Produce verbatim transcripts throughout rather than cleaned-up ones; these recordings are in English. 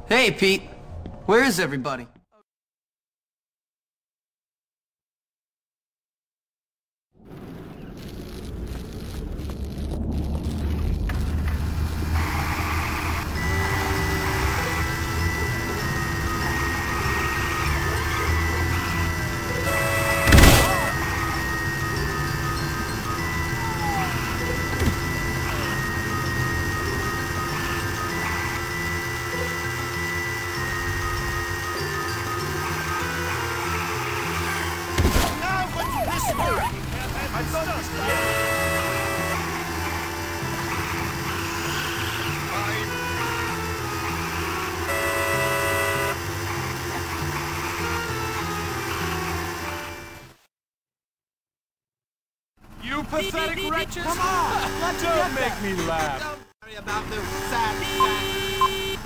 Hey, Pete. Where is everybody? You pathetic wretches! Come on! Let's Don't make that. me laugh! Don't worry about those sad sacks.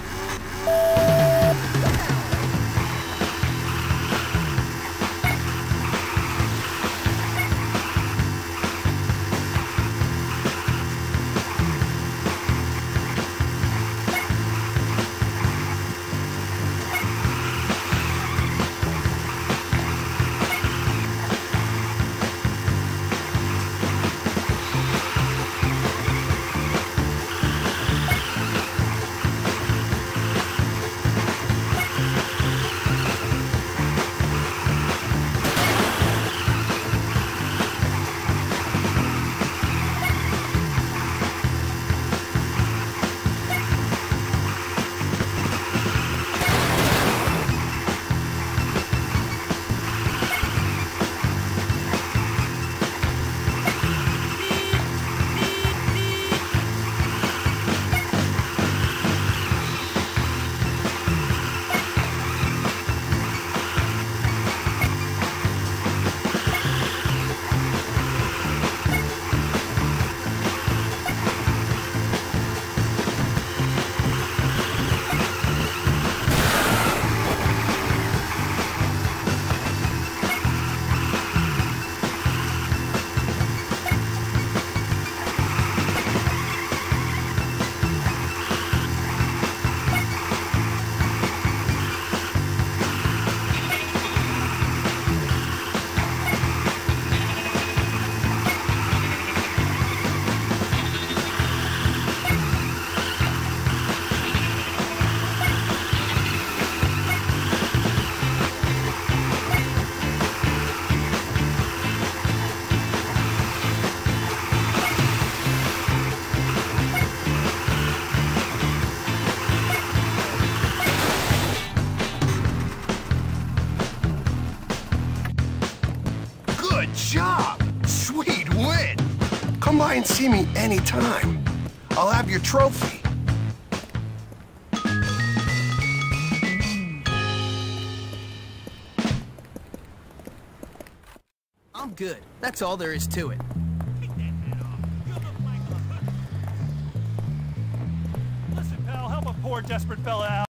Good job! Sweet win! Come by and see me anytime. I'll have your trophy. I'm good. That's all there is to it. Listen, pal, help a poor, desperate fella out.